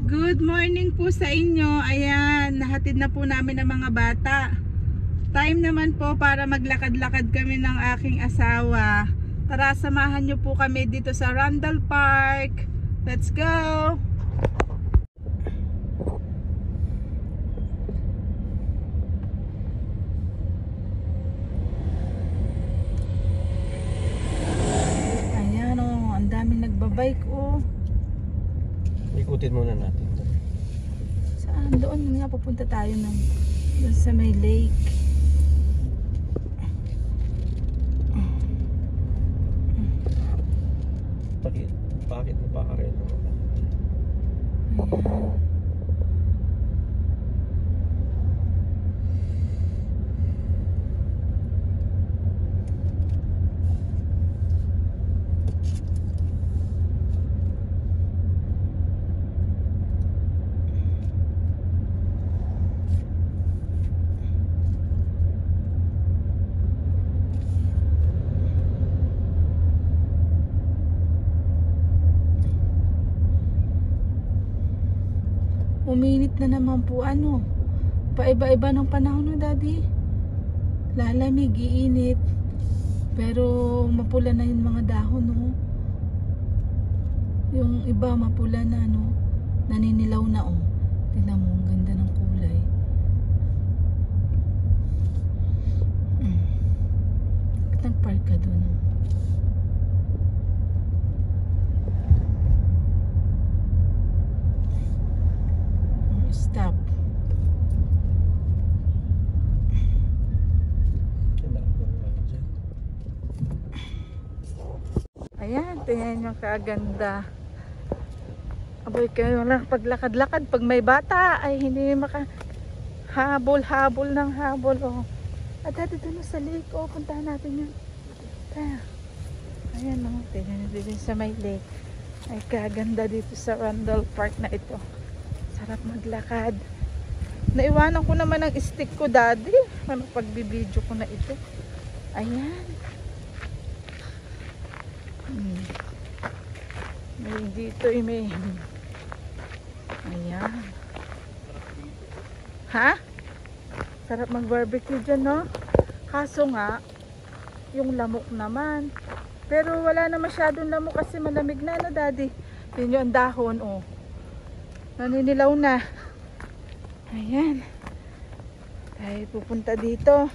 Good morning po sa inyo. Ayan, nahatid na po namin ang mga bata. Time naman po para maglakad-lakad kami ng aking asawa. Tara, samahan nyo po kami dito sa Randall Park. Let's go! Ayan o, ang daming nagbabike o. Ikutin muna natin. Saan? Doon nga pupunta tayo ng doon sa may lake. Bakit mo pa ka rin? Ayan. Uminit na naman po ano. Paiba-iba ng panahon no, Daddy. Lalamig, iinit. Pero mapula na yung mga dahon no. Yung iba mapula na no. Naninilaw na oh. Tingnan mo, ang ganda ng kulay. Bakit nag-park ka doon? Stop. Ayan, tingnan nyo kaganda. Aboy kayo lang paglakad-lakad. Pag may bata ay hindi habol-habol ng habol. Oh. At dito na sa lake. Oh, puntahan natin yun. Ayan oh, tingnan nyo dito sa may lake. Ay kaganda dito sa Randall Park na ito. Sarap maglakad. Naiwanan ko naman ang stick ko, Daddy. Ano pagbibideo ko na ito. Ayan. May dito may. Ayan. Ha? Sarap mag-barbecue dyan, no? Kaso nga, yung lamok naman. Pero wala na masyadong lamok kasi malamig na, no, Daddy? Yun yung dahon, oh. Naninilaw na. Ayan. Tayo pupunta dito.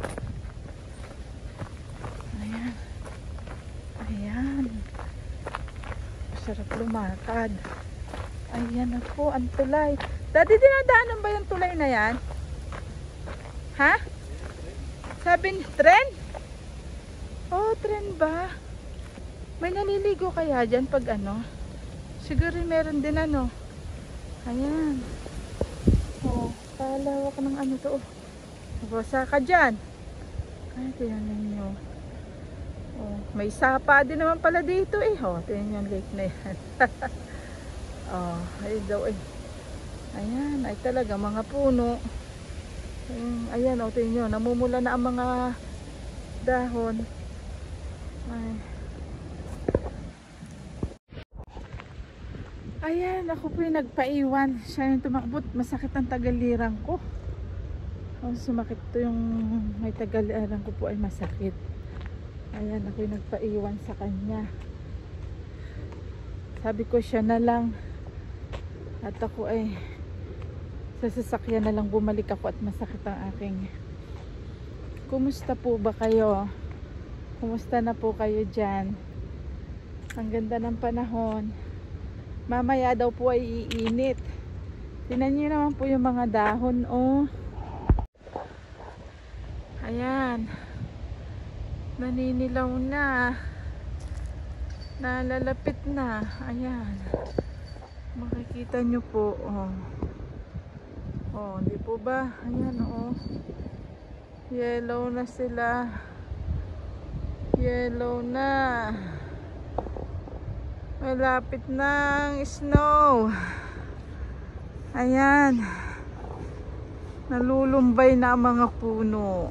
Ayan. Ayan. Sarap lumakad. Ayan ako, ang tulay. Dati dinadaanan ba yung tulay na yan? Ha? Sabi ni tren? Oh, tren ba? May naliligo kaya dyan pag ano? Siguro meron din ano. Ayan. Oh, palawak ng ano to. Basa ka dyan. Ay, tingnan ninyo. Oh, may sapa din naman pala dito eh. Oh, tingnan yung lake na yan. Oh, ay daw eh. Ayan, ay talaga mga puno. Ayan, oh, tingnan nyo. Namumula na ang mga dahon. Ay. Ayan, ako po yung nagpaiwan. Siya yung tumakbot. Masakit ang tagalirang ko. Oh, sumakit to yung may tagalirang ko po ay masakit. Ayan, ako yung nagpaiwan sa kanya. Sabi ko siya na lang. At ako ay sa sasakyan na lang bumalik ako at masakit ang aking. Kumusta po ba kayo? Kumusta na po kayo dyan? Ang ganda ng panahon. Mamaya daw po ay iinit. Tingnan niyo naman po yung mga dahon, oh. Ayan. Naninilaw na. Nalalapit na. Ayan. Makikita nyo po, oh. Oh, di po ba? Ayan, oh. Yellow na sila. Yellow na. Malapit ng snow. Ayan. Nalulumbay na ang mga puno.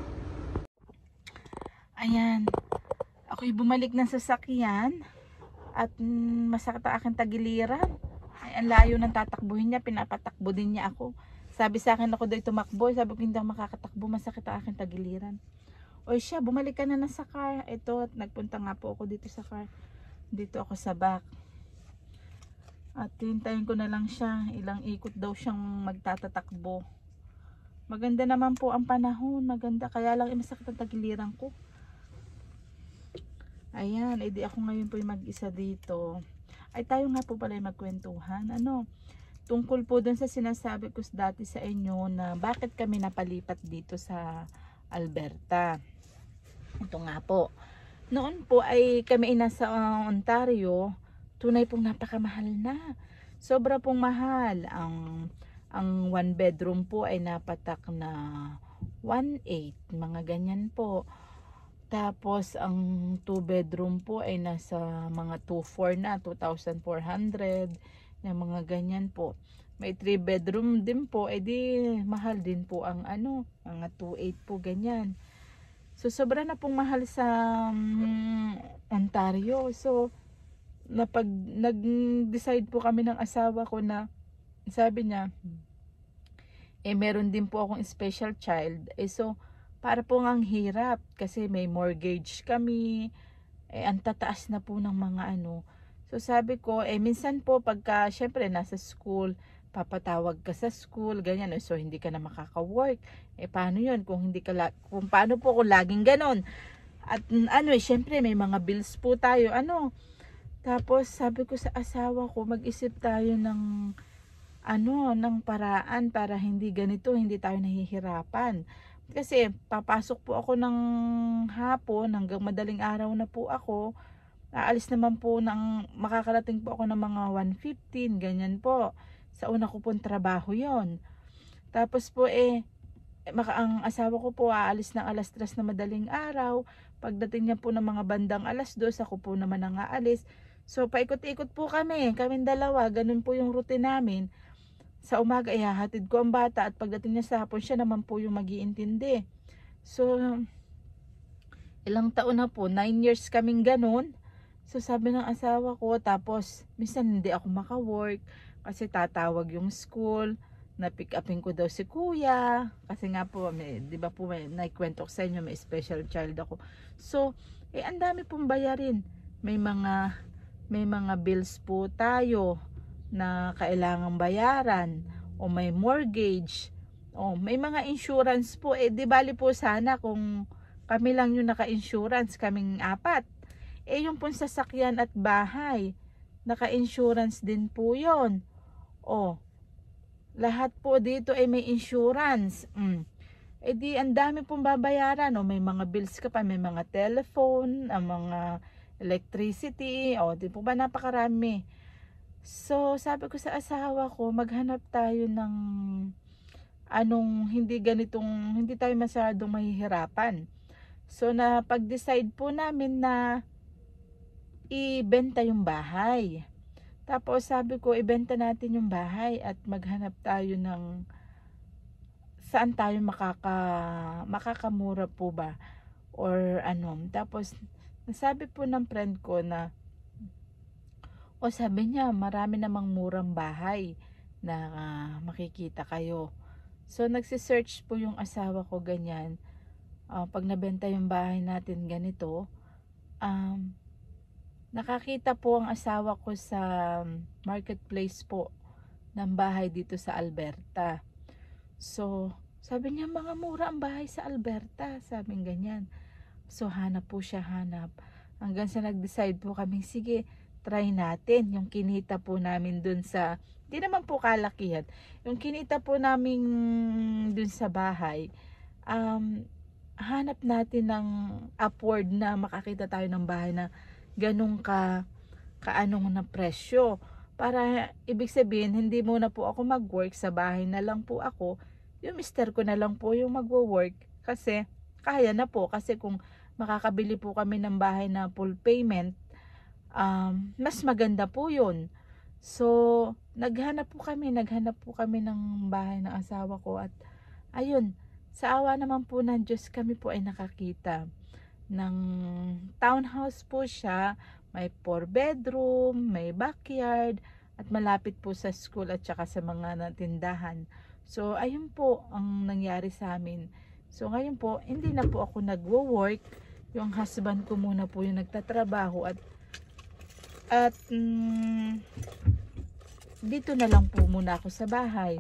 Ayan. Ako'y bumalik ng sasakyan. At masakit ang aking tagiliran. Ay, ang layo ng tatakbuhin niya, pinapatakbo din niya ako. Sabi sa akin ako daw tumakbo, sabi ko hindi ako makakatakbo, masakit ang aking tagiliran. O siya, bumalik ka na sa car. Ito, nagpunta nga po ako dito sa car. Dito ako sa back. At hintayin ko na lang siya, ilang ikot daw siyang magtatatakbo. Maganda naman po ang panahon, maganda, kaya lang masakit ang tagiliran ko. Ayan, edi ako ngayon po yung mag-isa dito. Ay tayo nga po pala yung magkwentuhan. Tungkol po dun sa sinasabi ko dati sa inyo na bakit kami napalipat dito sa Alberta. Ito nga po. Noon po ay kami nasa Ontario, tunay pong napakamahal na. Sobra pong mahal. Ang 1 bedroom po ay napatak na 1.8, mga ganyan po. Tapos ang 2 bedroom po ay nasa mga 2.4 na, 2,400. Yung mga ganyan po. May 3 bedroom din po, edi mahal din po ang mga 2.8 po ganyan. So sobra na pong mahal sa Ontario. So nag-decide po kami ng asawa ko na sabi niya, meron din po akong special child. So para po ang hirap kasi may mortgage kami, ang tataas na po ng mga So sabi ko, minsan po pagka syempre nasa school, papatawag ka sa school, ganyan, so hindi ka na makaka-work. Paano 'yun kung hindi ka kung paano po kung laging ganon? At syempre may mga bills po tayo, Tapos sabi ko sa asawa ko, mag-isip tayo ng ng paraan para hindi ganito, hindi tayo nahihirapan. Kasi papasok po ako ng hapon hanggang madaling araw na po ako. Aalis naman po makakarating po ako ng mga 1:15, ganyan po. Sa una ko pong trabaho yon. Tapos po ang asawa ko po aalis ng 3:00 na madaling araw. Pagdating niya po ng mga bandang 2:00, ako po naman ang aalis. So paikot-ikot po kaming dalawa, ganun po yung routine namin. Sa umaga ihahatid ko ang bata at pagdating niya sa hapon, siya naman po yung mag-iintindi. So ilang taon na po, 9 years kaming ganun. So sabi ng asawa ko, tapos minsan hindi ako maka-work kasi tatawag yung school, na pick upin ko daw si kuya kasi nga po di ba po may naikwento ko sa inyo, may special child ako. So ang dami pong bayarin, may mga bills po tayo na kailangang bayaran, o may mortgage, o may mga insurance po. Di bali po sana kung kami lang yung naka-insurance, kaming 4. Yung pong sasakyan at bahay, naka-insurance din po yon. Lahat po dito ay may insurance. Di ang dami pong babayaran. May mga bills ka pa, may mga telephone, ang mga electricity, di po ba napakarami. So sabi ko sa asawa ko, maghanap tayo ng hindi tayo masyadong mahihirapan. So pag-decide po namin na ibenta yung bahay. Tapos sabi ko, ibenta natin yung bahay at maghanap tayo ng saan tayo makakamura po ba or Tapos nasabi po ng friend ko na sabi niya marami namang murang bahay na makikita kayo. So nagsisearch po yung asawa ko ganyan. Pag nabenta yung bahay natin ganito, nakakita po ang asawa ko sa marketplace po ng bahay dito sa Alberta. So sabi niya, mga mura ang bahay sa Alberta, sabing ganyan. So hanap po siya, hanggang sa nag-decide po kami, sige, try natin. Yung kinita po namin dun sa, di naman po kalakihan, yung kinita po namin dun sa bahay, hanap natin ng upward na makakita tayo ng bahay na ganun kaanong na presyo. Para ibig sabihin, hindi muna po ako mag-work, sa bahay na lang po ako, yung mister ko na lang po yung magwo-work, kasi kaya na po. Kasi kung makakabili po kami ng bahay na full payment, mas maganda po yun. So naghanap po kami ng bahay ng asawa ko, at ayun, sa awa naman po ng Diyos, kami po ay nakakita ng townhouse po siya. May 4 bedroom, may backyard, at malapit po sa school at saka sa mga tindahan. So ayun po ang nangyari sa amin. So ngayon po hindi na po ako nagwo-work, yung husband ko muna po yung nagtatrabaho at dito na lang po muna ako sa bahay.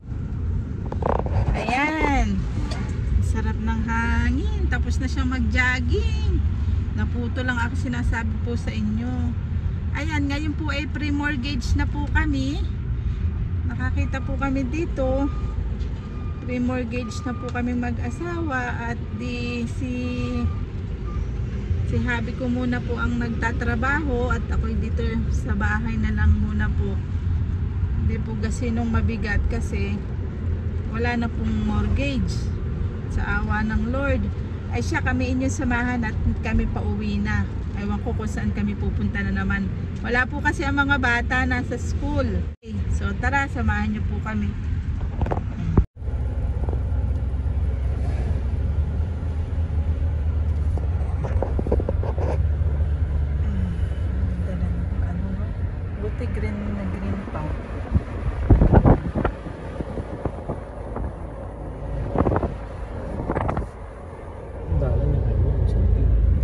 Ayan, sarap ng hangin, tapos na siyang mag-jogging. Naputo lang ako, sinasabi po sa inyo. Ayan, ngayon po ay pre-mortgage na po kami. Nakakita po kami dito. Pre-mortgage na po kami mag-asawa at si hubby ko muna po ang nagtatrabaho at ako dito sa bahay na lang muna po. Hindi po gasinong mabigat kasi wala na pong mortgage. Sa awa ng Lord ay siya kami inyong samahan at kami pauwi na. Ewan ko kung saan kami pupunta na naman. Wala po kasi ang mga bata nasa school. Okay, so tara, samahan niyo po kami. Buti green na green pa. Dala na kayo. Sabi.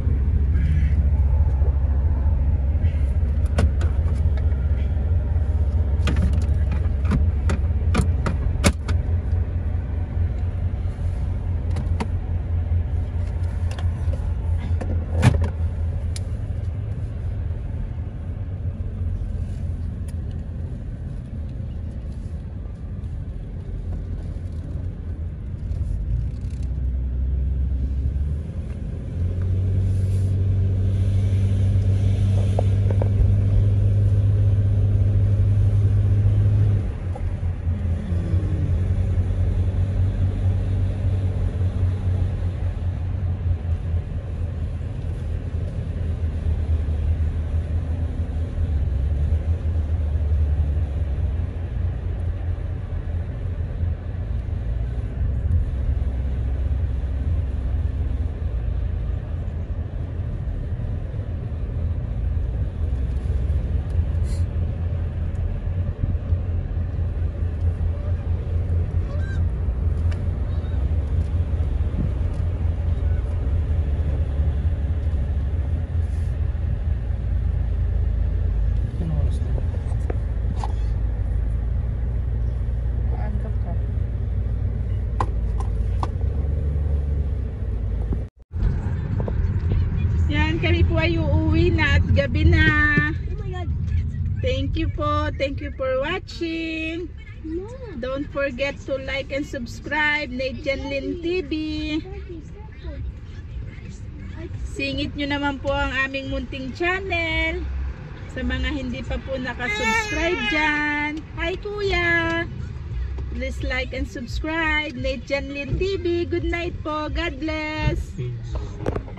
Kami po ay uuwi na at gabi na. Oh my God. Thank you po. Thank you for watching. Don't forget to like and subscribe Nate Janlyn TV. Singit nyo naman po ang aming munting channel. Sa mga hindi pa po nakasubscribe dyan. Hi kuya. Please like and subscribe Nate Janlyn TV. Good night po. God bless. Peace.